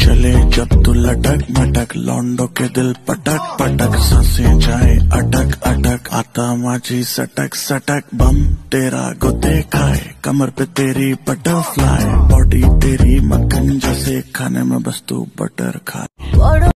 चले जब तू लटक मटक, लौंडो के दिल पटक पटक, सांसें जाए अटक अटक, आता माझी सटक सटक, बम तेरा गोते खाए, कमर पे तेरी बटरफ्लाई, बॉडी तेरी मक्खन जैसे, खाने में बस तू बटर खा।